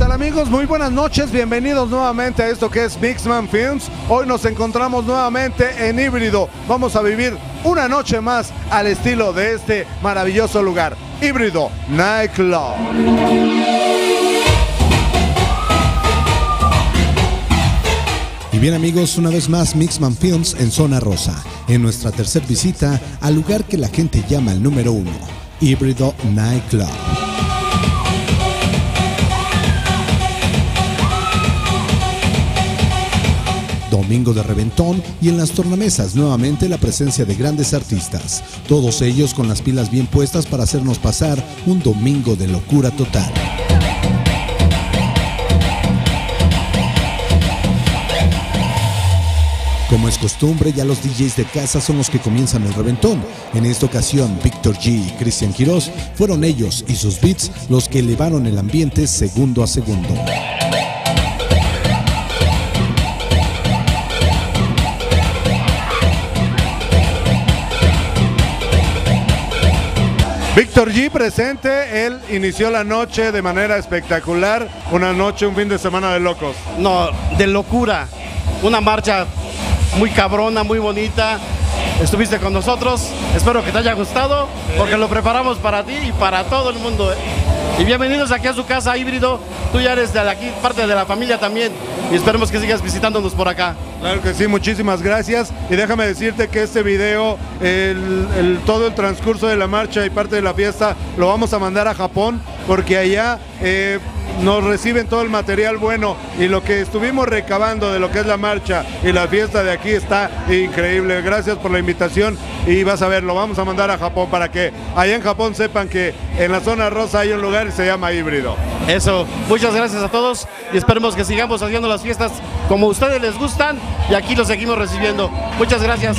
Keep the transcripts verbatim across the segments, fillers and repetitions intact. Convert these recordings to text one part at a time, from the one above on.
tal amigos? Muy buenas noches, bienvenidos nuevamente a esto que es Mixman Films. Hoy nos encontramos nuevamente en Híbrido. Vamos a vivir una noche más al estilo de este maravilloso lugar, Híbrido Nightclub. Y bien amigos, una vez más Mixman Films en Zona Rosa, en nuestra tercera visita al lugar que la gente llama el número uno, Híbrido Nightclub. Domingo de reventón y en las tornamesas nuevamente la presencia de grandes artistas, todos ellos con las pilas bien puestas para hacernos pasar un domingo de locura total. Como es costumbre, ya los D Js de casa son los que comienzan el reventón. En esta ocasión, Víctor G y Cristian Quiroz fueron ellos y sus beats los que elevaron el ambiente segundo a segundo. Víctor G presente, él inició la noche de manera espectacular, una noche, un fin de semana de locos. No, de locura, una marcha muy cabrona, muy bonita. Estuviste con nosotros, espero que te haya gustado, porque lo preparamos para ti y para todo el mundo. Y bienvenidos aquí a su casa, Híbrido. Tú ya eres de aquí, parte de la familia también, y esperemos que sigas visitándonos por acá. Claro que sí, muchísimas gracias. Y déjame decirte que este video, el, el, todo el transcurso de la marcha y parte de la fiesta, lo vamos a mandar a Japón, porque allá eh, nos reciben todo el material bueno, y lo que estuvimos recabando de lo que es la marcha y la fiesta de aquí está increíble. Gracias por la invitación y vas a ver, lo vamos a mandar a Japón para que allá en Japón sepan que en la zona rosa hay un lugar y se llama Híbrido. Eso, muchas gracias a todos y esperemos que sigamos haciendo las fiestas como a ustedes les gustan y aquí los seguimos recibiendo. Muchas gracias.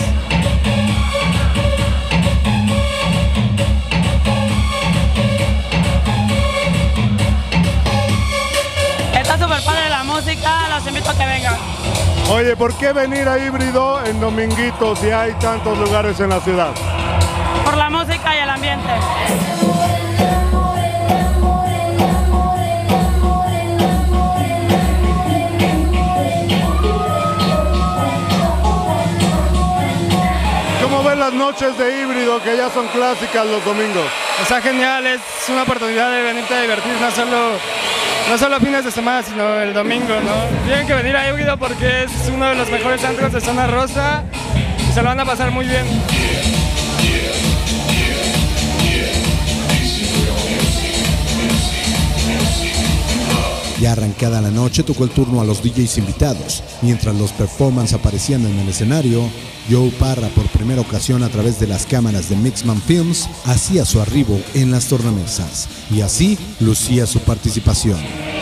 Está súper padre la música, los invito a que vengan. Oye, ¿por qué venir a Híbrido en dominguitos si hay tantos lugares en la ciudad? Por la música y el ambiente. ¿Cómo ven las noches de Híbrido que ya son clásicas los domingos? Está genial, es una oportunidad de venirte a divertir, no solo, no solo fines de semana, sino el domingo, ¿no? Tienen que venir a Híbrido porque es uno de los mejores antros de Zona Rosa y se lo van a pasar muy bien. Ya arrancada la noche tocó el turno a los D Js invitados. Mientras los performances aparecían en el escenario, Joe Parra por primera ocasión a través de las cámaras de Mixman Films hacía su arribo en las tornamesas y así lucía su participación.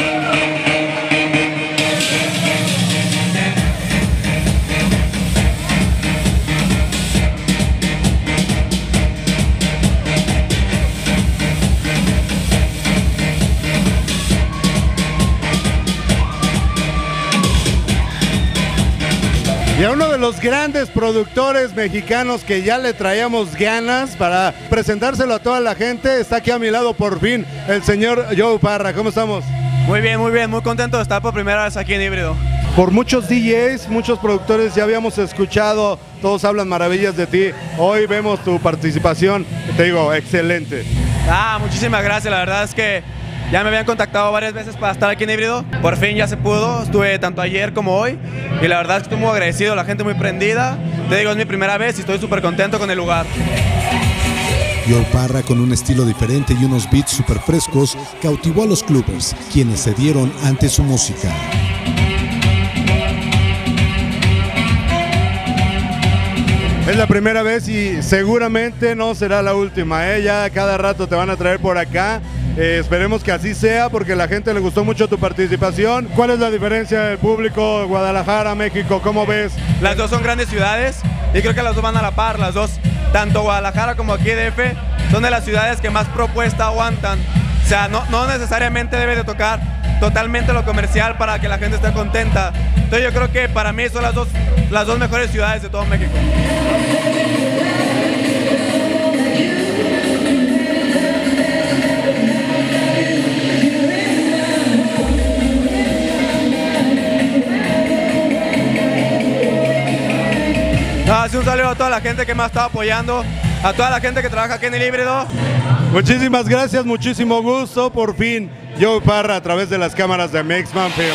Y a uno de los grandes productores mexicanos que ya le traíamos ganas para presentárselo a toda la gente, está aquí a mi lado por fin el señor Joe Parra. ¿Cómo estamos? Muy bien, muy bien, muy contento de estar por primera vez aquí en Híbrido. Por muchos D Js, muchos productores ya habíamos escuchado, todos hablan maravillas de ti. Hoy vemos tu participación, te digo, excelente. Ah, muchísimas gracias, la verdad es que ya me habían contactado varias veces para estar aquí en Híbrido. Por fin ya se pudo, estuve tanto ayer como hoy y la verdad es que estoy muy agradecido, la gente muy prendida. Te digo, es mi primera vez y estoy súper contento con el lugar. Joe Parra, con un estilo diferente y unos beats súper frescos, cautivó a los clubbers, quienes se dieron ante su música. Es la primera vez y seguramente no será la última, ¿eh? Ya cada rato te van a traer por acá. Eh, esperemos que así sea porque a la gente le gustó mucho tu participación. ¿Cuál es la diferencia del público? Guadalajara, México, ¿cómo ves? Las dos son grandes ciudades y creo que las dos van a la par. Las dos, tanto Guadalajara como aquí D F, son de las ciudades que más propuesta aguantan. O sea, no, no necesariamente debe de tocar totalmente lo comercial para que la gente esté contenta. Entonces yo creo que para mí son las dos, las dos mejores ciudades de todo México. Así un saludo a toda la gente que me ha estado apoyando, a toda la gente que trabaja aquí en el híbrido. Muchísimas gracias, muchísimo gusto. Por fin, Joe Parra a través de las cámaras de Mixman Film.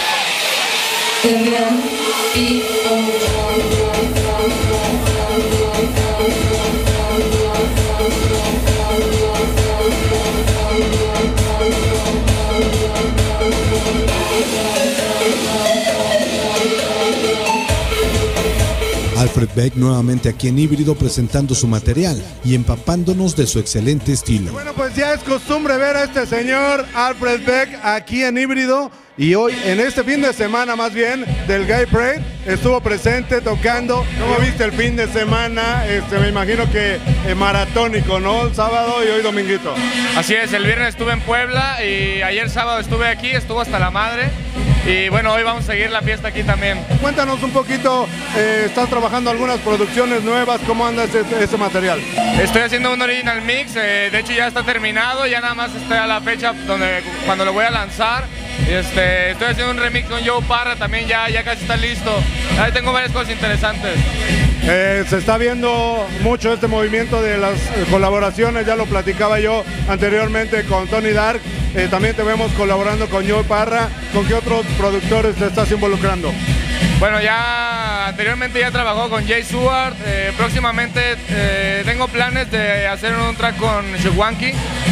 Alfred Beck nuevamente aquí en híbrido presentando su material y empapándonos de su excelente estilo. Bueno, pues ya es costumbre ver a este señor Alfred Beck aquí en híbrido y hoy, en este fin de semana más bien, del Gay Parade, estuvo presente tocando. ¿Cómo viste el fin de semana? Este, me imagino que eh, maratónico, ¿no? El sábado y hoy dominguito. Así es, el viernes estuve en Puebla y ayer sábado estuve aquí, estuvo hasta la madre. Y bueno, hoy vamos a seguir la fiesta aquí también. Cuéntanos un poquito, eh, estás trabajando algunas producciones nuevas, ¿cómo anda ese, ese material? Estoy haciendo un original mix, eh, de hecho ya está terminado, ya nada más está a la fecha donde, cuando lo voy a lanzar. Este, estoy haciendo un remix con Joe Parra, también ya, ya casi está listo. Ahí tengo varias cosas interesantes. Eh, se está viendo mucho este movimiento de las eh, colaboraciones, ya lo platicaba yo anteriormente con Tony Dark. Eh, también te vemos colaborando con Joe Parra. ¿Con qué otros productores te estás involucrando? Bueno, ya anteriormente ya trabajó con Jay Stewart. Eh, próximamente eh, tengo planes de hacer un track con Shugwanki.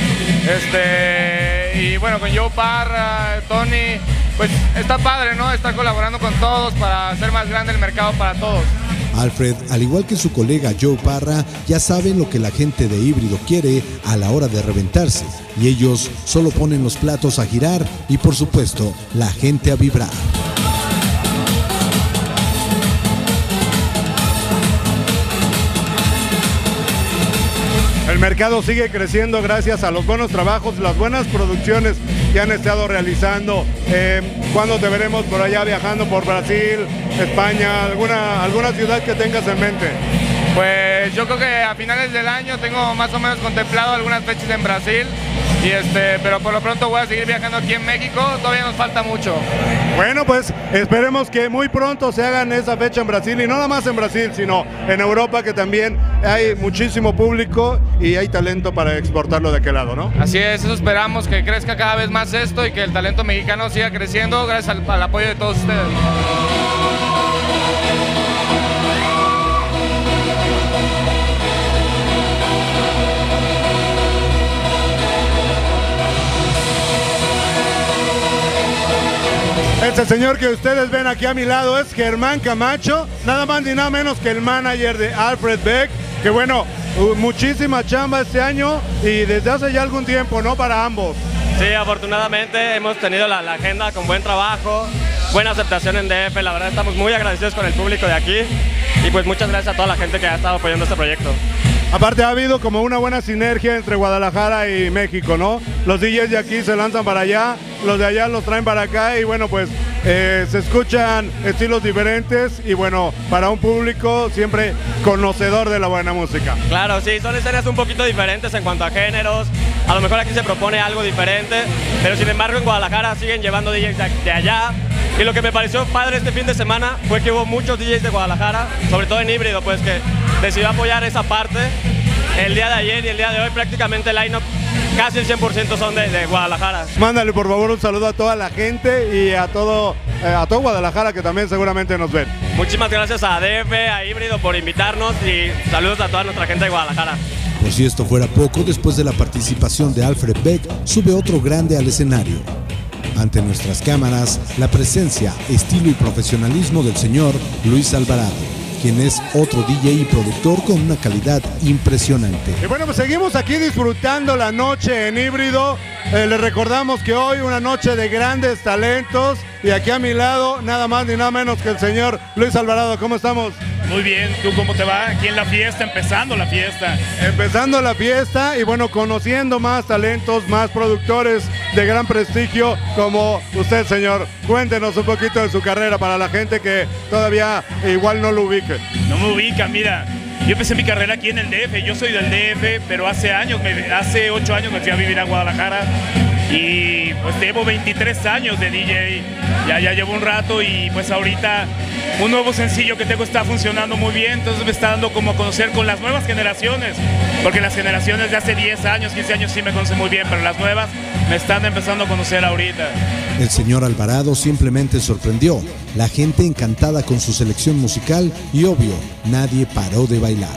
Este, y bueno, con Joe Parra, Tony, pues está padre, ¿no? Estar colaborando con todos para hacer más grande el mercado para todos. Alfred, al igual que su colega Joe Parra, ya saben lo que la gente de híbrido quiere a la hora de reventarse. Y ellos solo ponen los platos a girar y, por supuesto, la gente a vibrar. El mercado sigue creciendo gracias a los buenos trabajos, las buenas producciones que han estado realizando. Eh, ¿Cuándo te veremos por allá viajando por Brasil, España, alguna, alguna ciudad que tengas en mente? Pues yo creo que a finales del año tengo más o menos contemplado algunas fechas en Brasil, y este, pero por lo pronto voy a seguir viajando aquí en México, todavía nos falta mucho. Bueno, pues esperemos que muy pronto se hagan esa fecha en Brasil, y no nada más en Brasil, sino en Europa, que también hay muchísimo público y hay talento para exportarlo de aquel lado, ¿no? Así es, eso esperamos, que crezca cada vez más esto y que el talento mexicano siga creciendo gracias al, al apoyo de todos ustedes. Este señor que ustedes ven aquí a mi lado es Germán Camacho, nada más ni nada menos que el manager de Alfred Beck, que bueno, muchísima chamba este año y desde hace ya algún tiempo, ¿no? Para ambos. Sí, afortunadamente hemos tenido la, la agenda con buen trabajo, buena aceptación en D F, la verdad estamos muy agradecidos con el público de aquí y pues muchas gracias a toda la gente que ha estado apoyando este proyecto. Aparte ha habido como una buena sinergia entre Guadalajara y México, ¿no? Los D Js de aquí se lanzan para allá, los de allá los traen para acá y bueno, pues eh, se escuchan estilos diferentes y bueno, para un público siempre conocedor de la buena música. Claro, sí, son escenas un poquito diferentes en cuanto a géneros, a lo mejor aquí se propone algo diferente, pero sin embargo en Guadalajara siguen llevando D Js de, de allá. Y lo que me pareció padre este fin de semana fue que hubo muchos D Js de Guadalajara, sobre todo en híbrido, pues que decidió apoyar esa parte. El día de ayer y el día de hoy prácticamente el line-up, casi el cien por ciento son de, de Guadalajara. Mándale por favor un saludo a toda la gente y a todo, eh, a todo Guadalajara, que también seguramente nos ven. Muchísimas gracias a D F, a Híbrido por invitarnos y saludos a toda nuestra gente de Guadalajara. Por si esto fuera poco, después de la participación de Alfred Beck, sube otro grande al escenario. Ante nuestras cámaras, la presencia, estilo y profesionalismo del señor Luis Alvarado, quien es otro D J y productor con una calidad impresionante. Y bueno, pues seguimos aquí disfrutando la noche en híbrido. Eh, les recordamos que hoy una noche de grandes talentos y aquí a mi lado nada más ni nada menos que el señor Luis Alvarado. ¿Cómo estamos? Muy bien, ¿tú cómo te va? Aquí en la fiesta, empezando la fiesta. Empezando la fiesta y bueno, conociendo más talentos, más productores de gran prestigio como usted, señor. Cuéntenos un poquito de su carrera para la gente que todavía igual no lo ubique. No me ubica, mira. Yo empecé mi carrera aquí en el D F, yo soy del D F, pero hace años, me, hace ocho años me fui a vivir a Guadalajara y pues llevo veintitrés años de D J, ya, ya llevo un rato y pues ahorita un nuevo sencillo que tengo está funcionando muy bien, entonces me está dando como a conocer con las nuevas generaciones, porque las generaciones de hace diez años, quince años sí me conocen muy bien, pero las nuevas me están empezando a conocer ahorita. El señor Alvarado simplemente sorprendió, la gente encantada con su selección musical y obvio, nadie paró de bailar.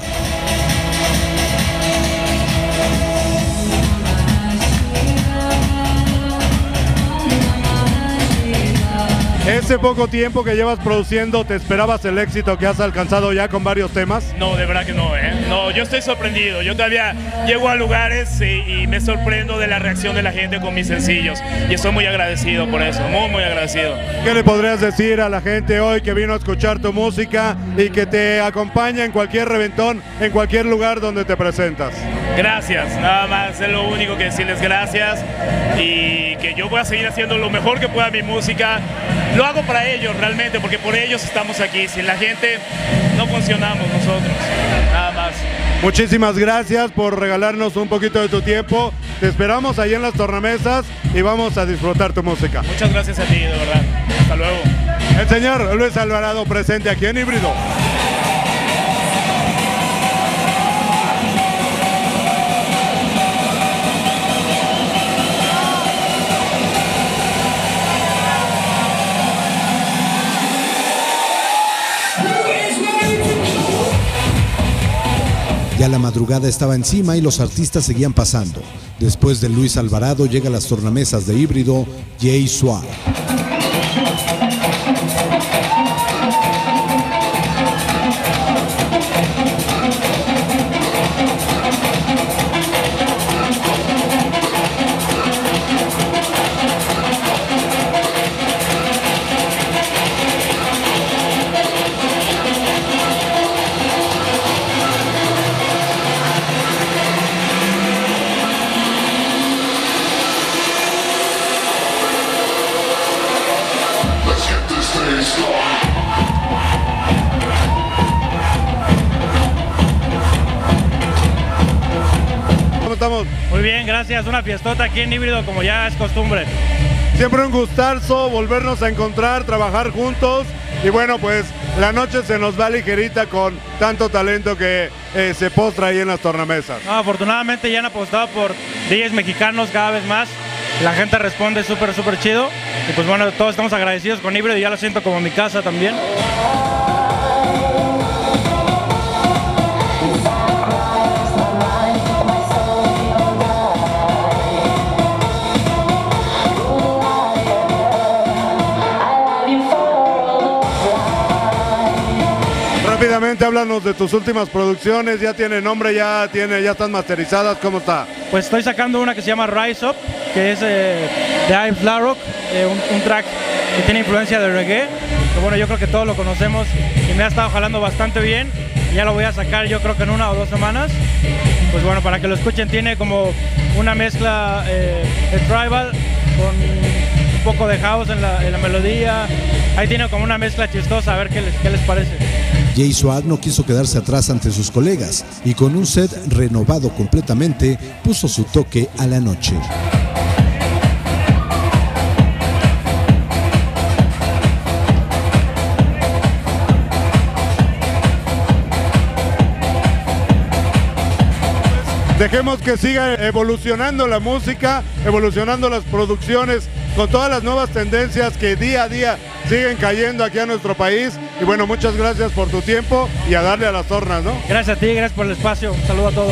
Ese poco tiempo que llevas produciendo, ¿te esperabas el éxito que has alcanzado ya con varios temas? No, de verdad que no, ¿eh? No, yo estoy sorprendido. Yo todavía llego a lugares y, y me sorprendo de la reacción de la gente con mis sencillos. Y estoy muy agradecido por eso, muy, muy agradecido. ¿Qué le podrías decir a la gente hoy que vino a escuchar tu música y que te acompaña en cualquier reventón, en cualquier lugar donde te presentas? Gracias, nada más, es lo único que decirles gracias y que yo voy a seguir haciendo lo mejor que pueda mi música. Lo hago para ellos realmente, porque por ellos estamos aquí. Sin la gente no funcionamos nosotros, nada más. Muchísimas gracias por regalarnos un poquito de tu tiempo. Te esperamos ahí en las tornamesas y vamos a disfrutar tu música. Muchas gracias a ti, de verdad. Hasta luego. El señor Luis Alvarado presente aquí en Híbrido. Ya la madrugada estaba encima y los artistas seguían pasando. Después de Luis Alvarado llega a las tornamesas de Híbrido, Jay Suar. ¿Cómo estamos? Muy bien, gracias. Una fiestota aquí en Híbrido como ya es costumbre. Siempre un gustazo volvernos a encontrar, trabajar juntos y bueno, pues la noche se nos va ligerita con tanto talento que eh, se postra ahí en las tornamesas. No, afortunadamente ya han apostado por D Js mexicanos cada vez más. La gente responde súper, súper chido. Y pues bueno, todos estamos agradecidos con Híbrido y ya lo siento como mi casa también. Rápidamente háblanos de tus últimas producciones, ya tiene nombre, ya tiene, ya están masterizadas, ¿cómo está? Pues estoy sacando una que se llama Rise Up, que es eh, de Ives Larrock, eh, un, un track que tiene influencia de reggae, que bueno, yo creo que todos lo conocemos y me ha estado jalando bastante bien. Ya lo voy a sacar yo creo que en una o dos semanas. Pues bueno, para que lo escuchen, tiene como una mezcla eh, de tribal con un poco de house en la, en la melodía. Ahí tiene como una mezcla chistosa, a ver qué les, qué les parece. Jay Suar no quiso quedarse atrás ante sus colegas y con un set renovado completamente puso su toque a la noche. Dejemos que siga evolucionando la música, evolucionando las producciones, con todas las nuevas tendencias que día a día siguen cayendo aquí a nuestro país. Y bueno, muchas gracias por tu tiempo y a darle a las tornas, ¿no? Gracias a ti, gracias por el espacio. Un saludo a todos.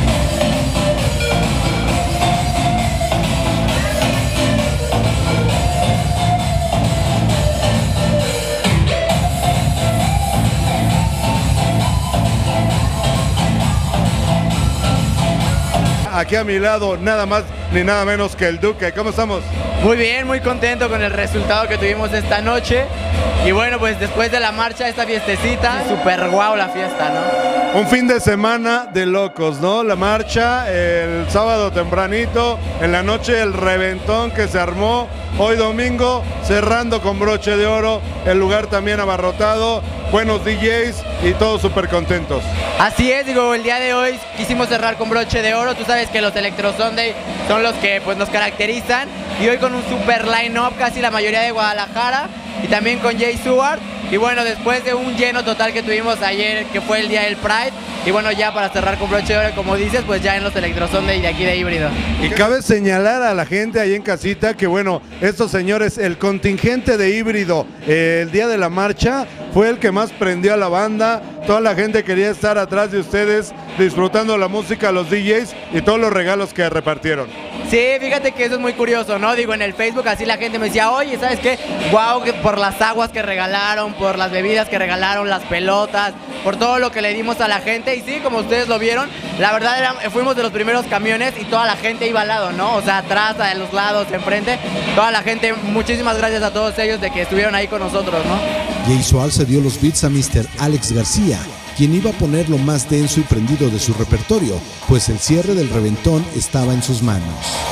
Aquí a mi lado, nada más ni nada menos que el Duque. ¿Cómo estamos? Muy bien, muy contento con el resultado que tuvimos esta noche. Y bueno, pues después de la marcha, esta fiestecita, súper guau la fiesta, ¿no? Un fin de semana de locos, ¿no? La marcha, el sábado tempranito, en la noche el reventón que se armó. Hoy domingo, cerrando con broche de oro, el lugar también abarrotado, buenos D Js y todos súper contentos. Así es, digo, el día de hoy quisimos cerrar con broche de oro. Tú sabes que los Electro Sunday son los que pues, nos caracterizan. Y hoy con un super line-up, casi la mayoría de Guadalajara. Y también con Jay Suar. Y bueno, después de un lleno total que tuvimos ayer, que fue el día del Pride, y bueno, ya para cerrar con broche de oro, como dices, pues ya en los Electrozone de, de aquí de Híbrido. Y cabe señalar a la gente ahí en casita que bueno, estos señores, el contingente de Híbrido, eh, el día de la marcha, fue el que más prendió a la banda. Toda la gente quería estar atrás de ustedes disfrutando la música, los D Js y todos los regalos que repartieron. Sí, fíjate que eso es muy curioso, ¿no? Digo, en el Facebook así la gente me decía, oye, ¿sabes qué? Wow, que por las aguas que regalaron, por las bebidas que regalaron, las pelotas, por todo lo que le dimos a la gente. Y sí, como ustedes lo vieron, la verdad era, fuimos de los primeros camiones y toda la gente iba al lado, ¿no? O sea, atrás, a los lados, enfrente, toda la gente, muchísimas gracias a todos ellos de que estuvieron ahí con nosotros, ¿no? Jay Soal se dio los beats a mister Alex García, quien iba a poner lo más denso y prendido de su repertorio, pues el cierre del reventón estaba en sus manos.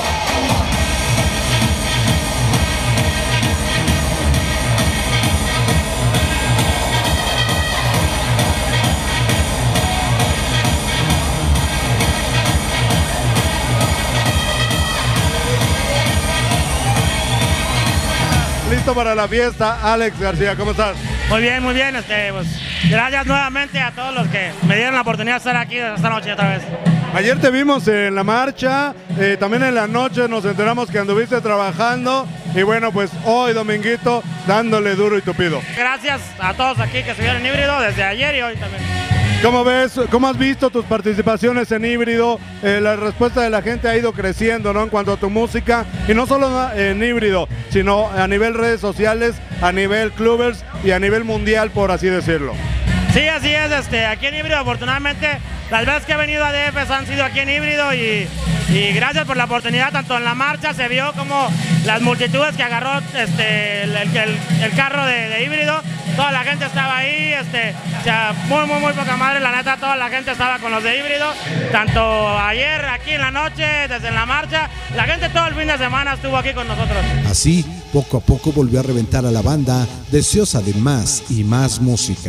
Listo para la fiesta, Alex García, ¿cómo estás? Muy bien, muy bien. Este, pues, gracias nuevamente a todos los que me dieron la oportunidad de estar aquí esta noche otra vez. Ayer te vimos en la marcha, eh, también en la noche nos enteramos que anduviste trabajando y bueno, pues hoy dominguito dándole duro y tupido. Gracias a todos aquí que se vieron en Híbrido desde ayer y hoy también. ¿Cómo ves, cómo has visto tus participaciones en Híbrido? Eh, la respuesta de la gente ha ido creciendo, ¿no? En cuanto a tu música, y no solo en Híbrido, sino a nivel redes sociales, a nivel clubbers y a nivel mundial, por así decirlo. Sí, así es, este, aquí en Híbrido afortunadamente las veces que he venido a D F han sido aquí en Híbrido y, y gracias por la oportunidad, tanto en la marcha se vio como las multitudes que agarró este, el, el, el carro de, de Híbrido, toda la gente estaba ahí, este, o sea, muy, muy, muy poca madre, la neta, toda la gente estaba con los de Híbrido, tanto ayer, aquí en la noche, desde la marcha, la gente todo el fin de semana estuvo aquí con nosotros. Así, poco a poco volvió a reventar a la banda, deseosa de más y más música.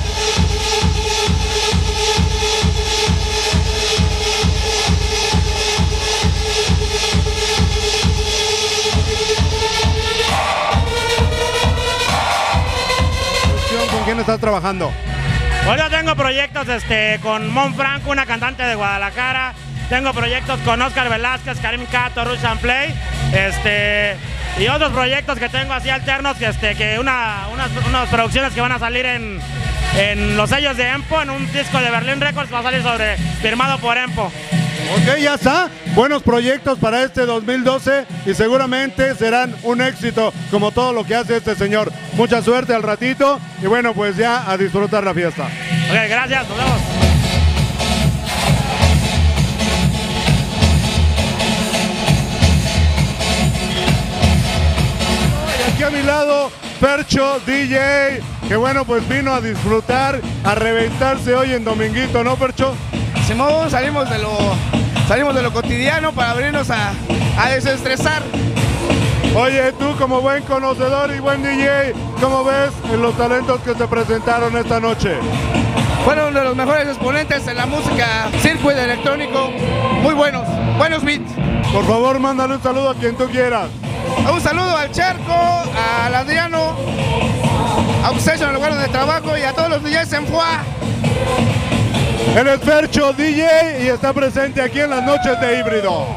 ¿Con quién estás trabajando? Hoy yo tengo proyectos este, con Mon Franco, una cantante de Guadalajara. Tengo proyectos con Oscar Velázquez, Karim Cato, Russian Play. Este, y otros proyectos que tengo así alternos, que, este, que una, unas, unas producciones que van a salir en, en los sellos de Empo, en un disco de Berlin Records, va a salir sobre, firmado por Empo. Ok, ya está. Buenos proyectos para este dos mil doce y seguramente serán un éxito como todo lo que hace este señor. Mucha suerte al ratito y bueno, pues ya a disfrutar la fiesta. Ok, gracias, nos vemos. Y aquí a mi lado, Fercho D J, que bueno, pues vino a disfrutar, a reventarse hoy en Dominguito, ¿no, Fercho? Simón, salimos de lo, salimos de lo cotidiano para abrirnos a, a desestresar. Oye, tú como buen conocedor y buen D J, ¿cómo ves los talentos que se presentaron esta noche? Fueron de los mejores exponentes en la música circuit electrónico, muy buenos, buenos beats. Por favor, mándale un saludo a quien tú quieras. Un saludo al Charco, al Adriano, a Obsession, al lugar de trabajo y a todos los D Js en Fua. Él es Fercho D J y está presente aquí en las noches de Híbrido.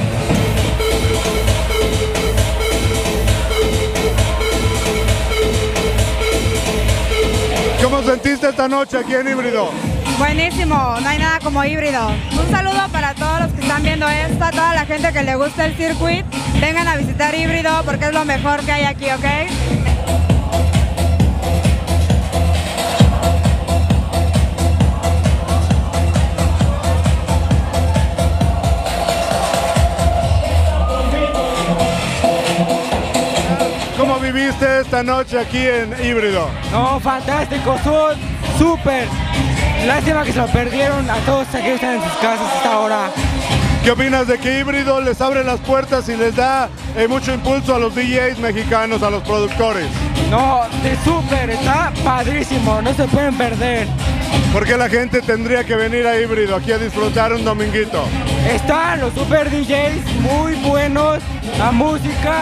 ¿Cómo sentiste esta noche aquí en Híbrido? Buenísimo, no hay nada como Híbrido. Un saludo para todos los que están viendo esto, a toda la gente que le gusta el circuit. Vengan a visitar Híbrido porque es lo mejor que hay aquí, ¿ok? ¿Cómo viviste esta noche aquí en Híbrido? No, fantástico, son súper. Lástima que se lo perdieron a todos aquellos que están en sus casas hasta ahora. ¿Qué opinas de que Híbrido les abre las puertas y les da eh, mucho impulso a los D Js mexicanos, a los productores? No, de súper, está padrísimo, no se pueden perder. ¿Por qué la gente tendría que venir a Híbrido aquí a disfrutar un dominguito? Están los super D Js muy buenos, la música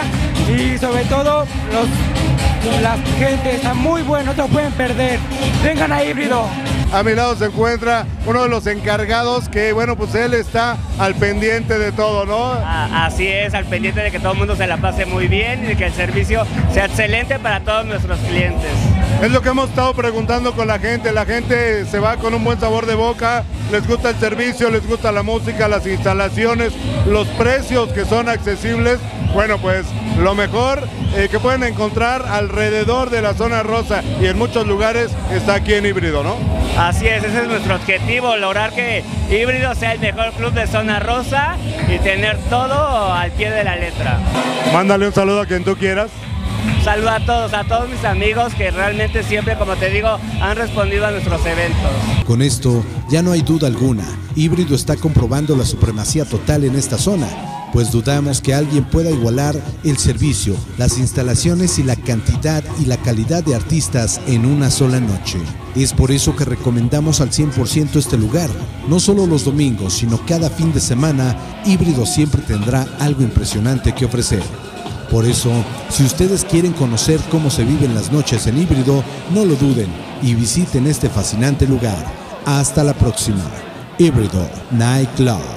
y sobre todo los, la gente está muy buena, no se lo pueden perder. Vengan a Híbrido. A mi lado se encuentra uno de los encargados que, bueno, pues él está al pendiente de todo, ¿no? Ah, así es, al pendiente de que todo el mundo se la pase muy bien y de que el servicio sea excelente para todos nuestros clientes. Es lo que hemos estado preguntando con la gente. La gente se va con un buen sabor de boca, les gusta el servicio, les gusta la música, las instalaciones, los precios que son accesibles. Bueno, pues lo mejor eh, que pueden encontrar alrededor de la zona rosa y en muchos lugares está aquí en Híbrido, ¿no? Así es, ese es nuestro objetivo, lograr que Híbrido sea el mejor club de zona rosa y tener todo al pie de la letra. Mándale un saludo a quien tú quieras. Saludo a todos, a todos mis amigos que realmente siempre, como te digo, han respondido a nuestros eventos. Con esto ya no hay duda alguna, Híbrido está comprobando la supremacía total en esta zona, pues dudamos que alguien pueda igualar el servicio, las instalaciones y la cantidad y la calidad de artistas en una sola noche. Es por eso que recomendamos al cien por ciento este lugar. No solo los domingos, sino cada fin de semana, Híbrido siempre tendrá algo impresionante que ofrecer. Por eso, si ustedes quieren conocer cómo se viven las noches en Híbrido, no lo duden y visiten este fascinante lugar. Hasta la próxima. Híbrido Nightclub.